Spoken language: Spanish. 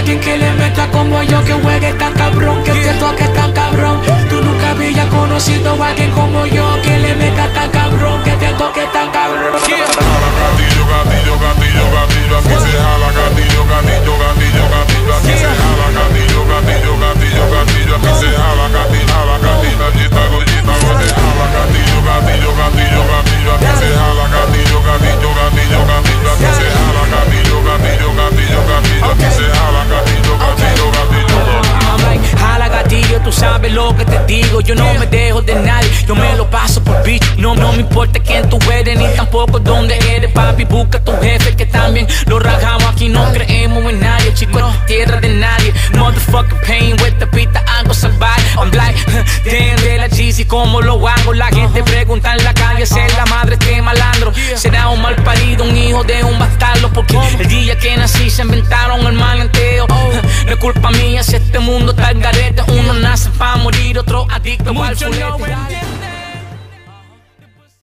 alguien que le meta como yo, que juegue tan cabrón, que te toque tan cabrón. Tú nunca habías conocido a alguien como yo, que le meta tan cabrón, que te toque tan cabrón. Gatillo, gatillo, gatillo, gatillo, aquí se jala, gatillo, gatillo, gatillo, gatillo, aquí se jala, gatillo, gatillo, gatillo, gatillo, aquí se jala, gatillo, jala, gatillo, gallita, gollita, se jala, gatillo, gatillo, gatillo, gatillo, aquí se jala, gatillo, gatillo, gatillo, gatillo, aquí se jala, gatillo, gatillo, gatillo, gatillo, aquí se jala, gatillo, gatillo, gatillo, gatillo. Jala gatillo, tú sabes lo que te digo. Yo no me dejo de nadie, yo me lo paso por bicho. No me importa quién tú eres, ni tampoco dónde eres, papi. Busca tu jefe que también lo rajamos. Aquí no creemos en nadie, chico, es tierra de nadie. Motherfucking pain with the beat, algo salvaje. I'm like, damn, de la cheesy, ¿cómo lo hago? La gente pregunta en la calle, ser la madre este malandro. Será un mal parido, un hijo de un bastardo, porque el día que nací se inventaron el maleanteo. No es culpa mía si este mundo está al garete. Uno nace pa' morir, otro adicto al fulete.